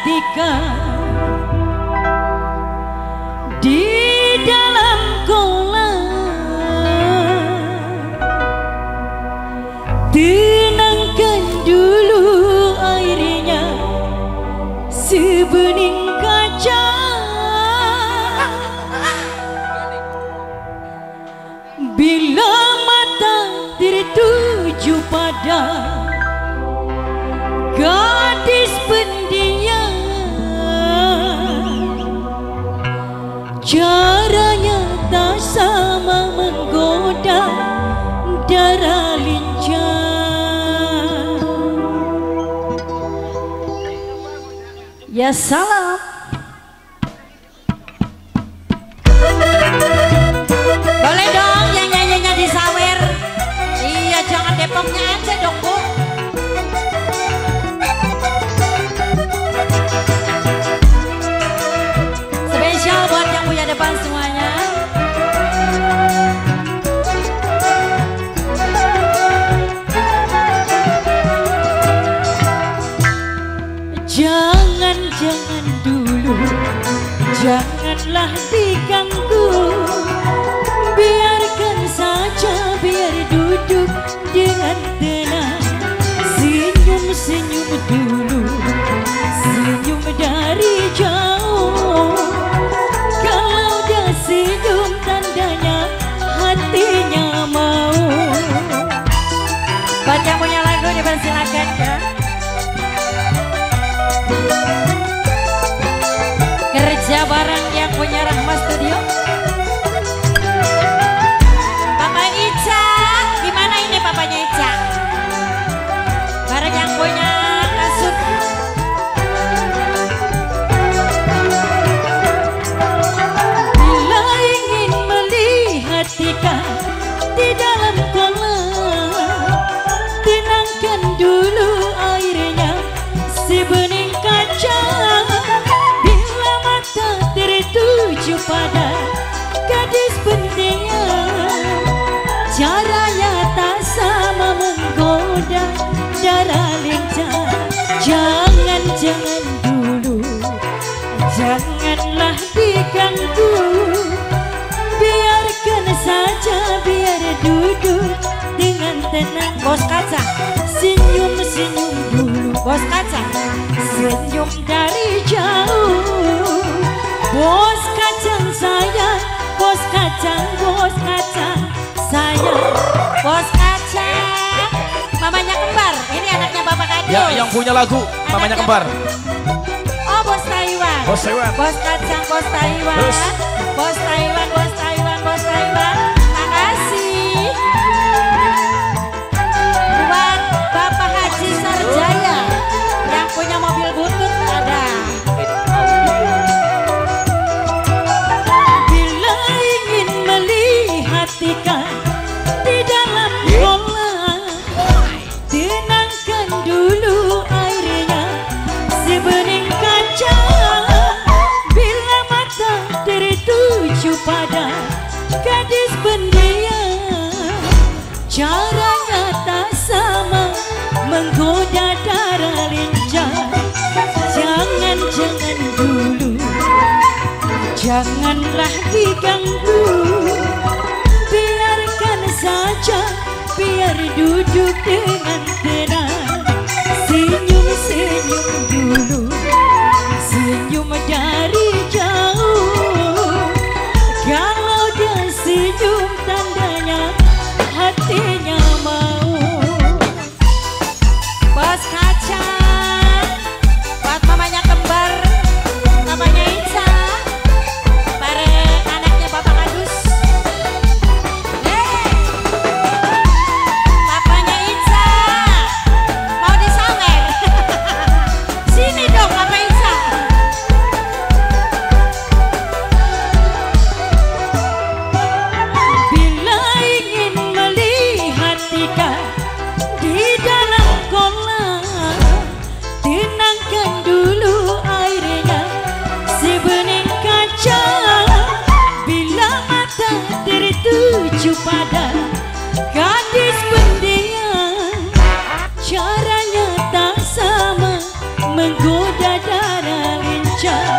perhatikan di dalam kolam, tenangkan dulu airnya sebening kaca. Bila mata tertuju pada gadis pendiam, caranya tak sama menggoda darah lincah. Ya salam. Boleh dong yang nyanyinya di sawer. Iya, jangan Depoknya aja dong, Bu. Spesial buat yang punya depan semuanya. Jangan dulu, janganlah diganggu. Biarkan saja, biar duduk dengan tenang. Senyum-senyum dulu, senyum dari jauh. Kalau dia senyum tandanya hatinya mau. Buat yang punya lagu dipersilakan ya. Kerja bareng yang punya Rahma Studio. Papa Ica, gimana ini papanya Ica? Bareng yang punya kasut. Bila ingin melihat ikan di dalam kolam, tenangkan dulu airnya sebening kaca. Bila mata tertuju pada gadis pendiam, caranya tak sama menggoda darah lincah. Jangan dulu, janganlah diganggu. Biarkan saja, biar duduk dengan tenang. Bos kaca, senyum-senyum dulu. Bos kaca, senyum dari jauh. Bos kacang sayang, bos kacang sayang. Bos kacang, mamanya kembar. Ini anaknya Bapak Kadus. Ya, yang punya lagu mamanya kembar. Oh, bos Taiwan. Bos Taiwan. Bos kacang, bos Taiwan. Terus. Bos Taiwan, bos Taiwan, bos Taiwan. Makasih. Buat Bapak Haji Sarjaya yang punya mobil butut ada. Bila ingin melihat ikan di dalam kolam, tenangkan dulu airnya sebening kaca. Bila mata tertuju pada gadis pendiam, caranya tak sama menggoda darah lincah. Jangan dulu, janganlah diganggu. Biarkan saja, biar duduk dengan tenang. Senyum-senyum dulu, senyum dari jauh. Kalau dia senyum tandanya hatinya mau. Bos kacang, buat mamanya kembar, namanya Ica. Bareng anaknya Bapak Kadus. Papanya Ica mau disawer. Sini dong Bapak Ica. Bila ingin melihat ikan di dalam kolam, tenangkan dulu airnya sebening kaca. Bila mata tertuju pada gadis pendiam, caranya tak sama menggoda darah saja